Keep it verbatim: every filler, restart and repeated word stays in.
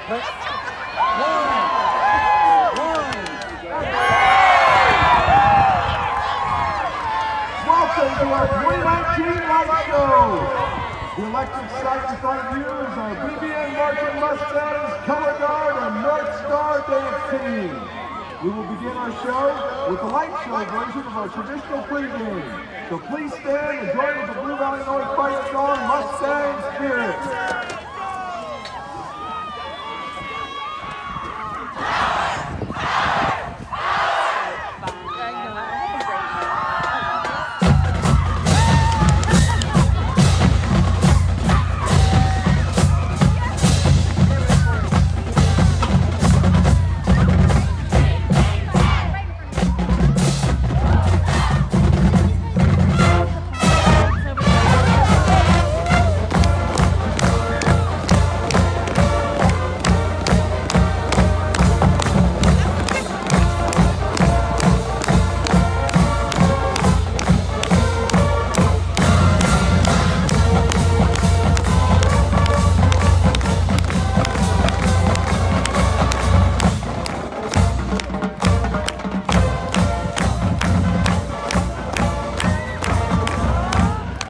Welcome to our twenty nineteen light show. The electric sight in front of you is our B B N Marching Mustangs, Color Guard, and North Star Dance Team. We will begin our show with the light show version of our traditional pregame. So please stand and join with the Blue Valley North fight song, Mustang Spirit.